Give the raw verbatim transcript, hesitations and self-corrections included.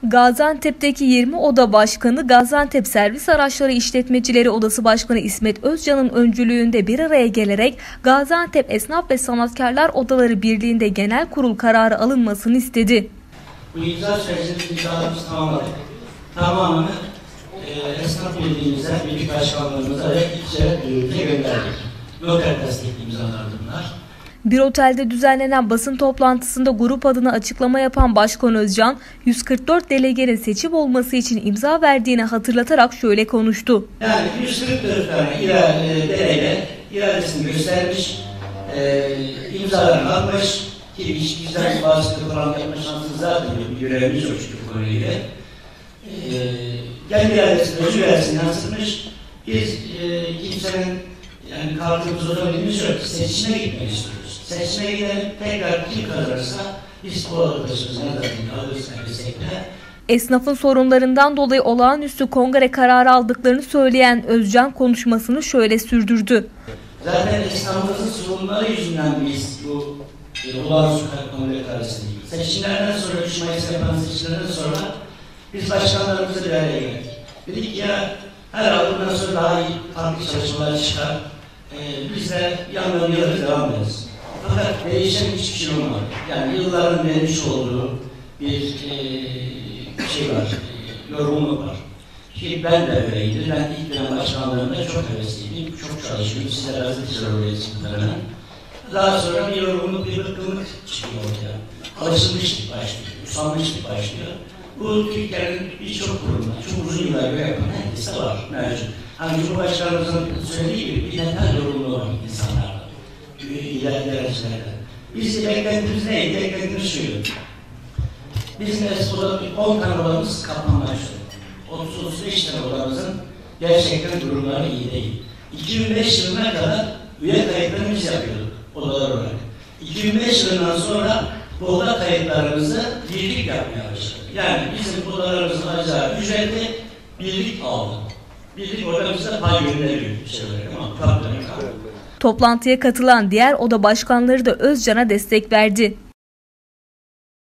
Gaziantep'teki yirmi oda başkanı, Gaziantep Servis Araçları İşletmecileri Odası Başkanı İsmet Özcan'ın öncülüğünde bir araya gelerek Gaziantep Esnaf ve Sanatkarlar Odaları Birliği'nde genel kurul kararı alınmasını istedi. Bu imza sürecinde imzalarımızı tamamladık. Tamamını e, esnaf birliğimize, birlik başkanlarımıza ve ilçe birliğimize gönderdik. Noter destekli imzalar bunlar. Bir otelde düzenlenen basın toplantısında grup adına açıklama yapan Başkan Özcan, yüz kırk dört delegenin seçim olması için imza verdiğini hatırlatarak şöyle konuştu. Yani yüz kırk dört tane irade, delege iradesini göstermiş, e, imzalarını almış ki bizden bazı kıpırlar yapma şansımız zaten bir görevimiz yok şu konuyla. E, kendi iradesini, öz iradesini yansıtmış. Biz e, kimsenin yani kartımız olabildiğimiz yok. Seçime gitmek istiyoruz. Seçime gidelim, tekrar kim kazanırsa biz o arkadaşımızı ne zaman alırız elbette. Esnafın sorunlarından dolayı olağanüstü kongre kararı aldıklarını söyleyen Özcan konuşmasını şöyle sürdürdü. Zaten esnafımızın sorunları yüzünden biz bu e, olağanüstü kongre kararısını seçimlerden sonra, üç Mayıs yapan seçimlerden sonra biz başkanlarımızla bir araya geldik. Dedik ya herhalde bundan sonra daha iyi farklı çalışmalar çıkar. Ee, biz de yandan yana devam ederiz. Fakat değişen hiçbir şey olmadı. Yani yılların vermiş olduğu bir e, şey var, e, yorgunluk var. Ki ben de öyleydim. Ben ilk dönem başkanlığımda çok hevesliydim, çok çalışıyordum. Sizler arasında çalışıyordum. Daha sonra bir yorgunluk, bir bıkkınlık çıkıyor ortaya. Alışılmışlık başlıyor, usanmışlık başlıyor. Bu Türkiye'nin birçok kurumda, çok uzun yıllar göre yapan herkese var, mevcut. Hani Cumhurbaşkanımızın söylediği gibi bir neden yorgunluğu var insanlarda, ilerleyicilerden. Bizim beklentimiz neydi? Beklentimiz şuydu. Bizim Espo'da on tane odamız kapanmak üzere. otuz otuz beş tane odamızın gerçekten durumları iyi değil. iki bin beş yılına kadar üye kayıtlarını biz yapıyorduk odalar olarak. iki bin beş yılından sonra bu oda kayıtlarımızı birlik yapmaya başladık. Yani bizim odalarımızın alacağı ücreti birlik aldı. Birlik odamızda pay gönderiyor. İşte böyle, ama toplantıya katılan diğer oda başkanları da Özcan'a destek verdi.